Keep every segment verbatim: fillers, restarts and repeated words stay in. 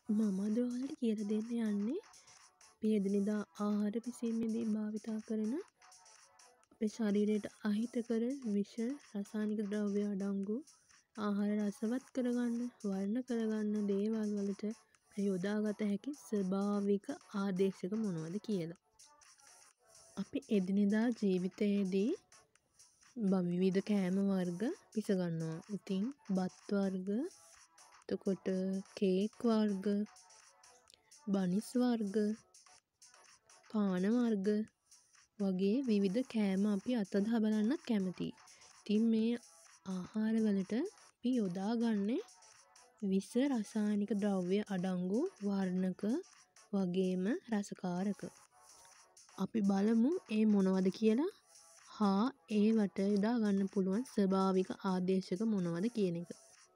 මම අද ඔයාලට කියලා දෙන්න යන්නේ අපි එදිනෙදා ආහාර පිසීමේදී භාවිතා කරන අපේ ශරීරයට අහිතකර විෂ රසායනික ද්‍රව්‍ය අඩංගු ආහාර රසවත් කරගන්න, වර්ණ කරගන්න දේවල් වලට යොදාගත හැකි ස්වභාවික ආදේශක මොනවද කියලා. අපි එදිනෙදා ජීවිතයේදී විවිධ කෑම වර්ග පිස ගන්නවා. ඉතින් බත් වර්ග, එතකොට කේක් වර්ග, බනිස් වර්ග, පාන වර්ග වගේ විවිධ කෑම අපි අතදා බලන්නත් කැමතියි. ඉතින් මේ ආහාර වලට අපි යොදාගන්නේ විස රසායනික ද්‍රව්‍ය අඩංගු වර්ණක වගේම රසකාරක. අපි බලමු ඒ මොනවද කියලා හා ඒවට යොදා ගන්න පුළුවන් ස්වභාවික ආදේශක මොනවද කියන එක.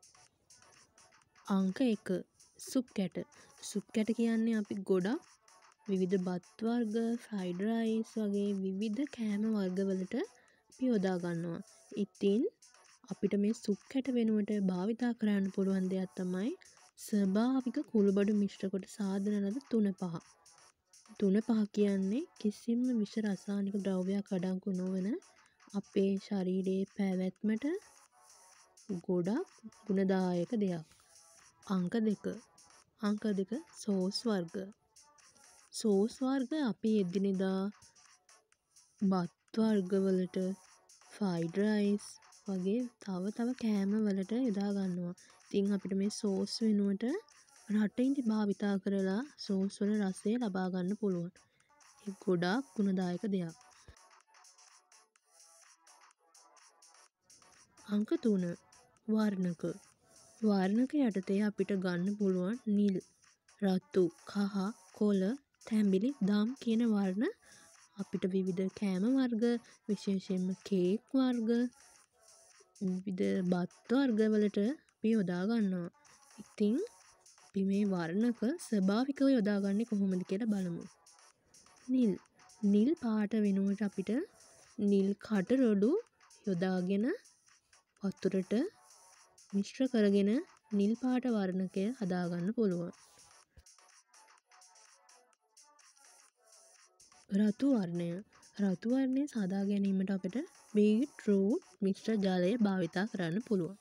අංක එක. සුප් කැට. සුප් කැට කියන්නේ අපි ගොඩක් විවිධ බත් වර්ග, ෆ්‍රයිඩ් රයිස් වගේ විවිධ කෑම වර්ග වලට අපි යොදා ගන්නවා. ඉතින් අපිට මේ සුප් කැට වෙනුවට භාවිතා කරන්න පුළුවන් දෙයක් තමයි ස්වභාවික කුළුබඩු මිශ්‍ර කොට සාදන ලද තුන පහ. තුන පහ කියන්නේ කිසිම විෂ රසායනික ද්‍රව්‍යයක් අඩංගු නොවන අපේ ශරීරයේ පැවැත්මට ගොඩක් ගුණදායක දෙයක්. අංක දෙක. අංක දෙක සෝස් වර්ග. සෝස් වර්ග අපි එදිනෙදා බත් වර්ග වලට, ෆ්‍රයිඩ් රයිස් වගේ තව තව කෑම වලට යොදා ගන්නවා. ඉතින් අපිට මේ සෝස් වෙනුවට රටින්දි භාවිතා කරලා සෝස් වල රසය ලබා ගන්න පුළුවන්. ඒක ගොඩාක් ගුණදායක දෙයක්. අංක තුන. වර්ණක. වර්ණක යටතේ අපිට ගන්න පුළුවන් නිල්, රතු, කහ, කොළ, තැඹිලි, දම් කියන වර්ණ අපිට විවිධ කෑම වර්ග, විශේෂයෙන්ම කේක් වර්ග, විවිධ බත් වර්ග වලට අපි යොදා ගන්නවා. ඉතින් අපි මේ වර්ණක ස්වභාවිකව යොදාගන්නේ කොහොමද කියලා බලමු. නිල්. නිල් පාට වෙනුවට අපිට නිල් කට රොඩු යොදාගෙන වතුරට මිශ්‍ර කරගෙන නිල් පාට වර්ණකය හදාගන්න පුළුවන්. රතු වර්ණය. රතු වර්ණය සාදා ගැනීමට අපිට බීට්රූට් මිශ්‍ර ජලය භාවිතා කරන්න පුළුවන්.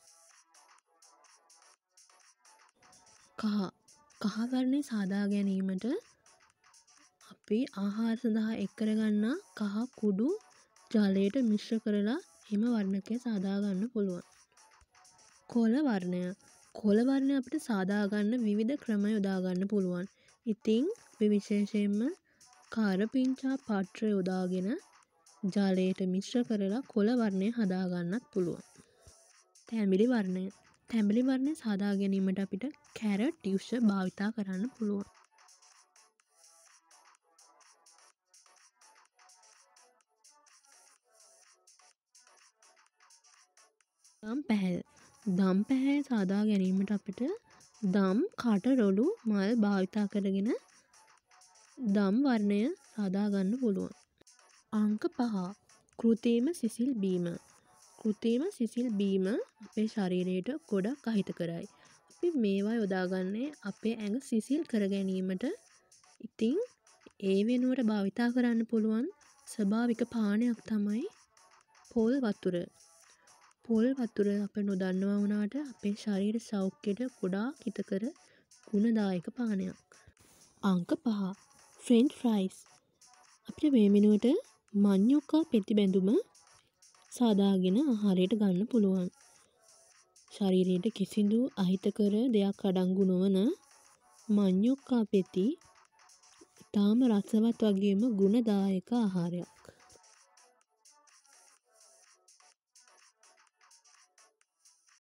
කහ. කහ වර්ණය සාදා ගැනීමට අපි ආහාර සඳහා එක් කරගන්නා කහ කුඩු ජලයට මිශ්‍ර කරලා එම වර්ණකය සාදා ගන්න පුළුවන්. කොළ වර්ණය. කොළ වර්ණය අපිට සාදා ගන්න විවිධ ක්‍රම යොදා ගන්න පුළුවන්. ඉතින් අපි විශේෂයෙන්ම කරපිංචා පත්‍ර යොදාගෙන ජලයට මිශ්‍ර කරලා කොළ වර්ණය හදා ගන්නත් පුළුවන්. තැඹිලි වර්ණය. තැඹිලි වර්ණය සාදා ගැනීමට අපිට කැරට් යුෂ භාවිතා කරන්න පුළුවන්. දම් පැහැය. දම් පැහැය සාදා ගැනීමට අපිට දම් කට රොඩු මල් භාවිතා කරගෙන දම් වර්ණය සාදා ගන්න පුළුවන්. අංක පහ. කෘත්‍රිම සිසිල් බීම. කෘත්‍රිම සිසිල් බීම අපේ ශරීරයට ගොඩක් අහිතකරයි. අපි මේවා යොදාගන්නේ අපේ ඇඟ සිසිල් කර ගැනීමට. ඉතින් ඒ වෙනුවට භාවිතා කරන්න පුළුවන් ස්වභාවික පානයක් තමයි පොල් වතුර. පොල් වතුර අප නොදන්නවා වුණාට අපේ ශරීර සෞඛ්‍යයට ගොඩාක් හිතකර ගුණදායක පානයක්. අංක පහ. French fries. අපිට මේ වෙනුවට මඤ්ඤොක්කා පෙති බැඳුම සාදාගෙන ආහාරයට ගන්න පුළුවන්. ශරීරයට කිසිදු අහිතකර දෙයක් අඩංගු නොවන මඤ්ඤොක්කා පෙති ඉතාම රසවත් වගේම ගුණදායක ආහාරයක්.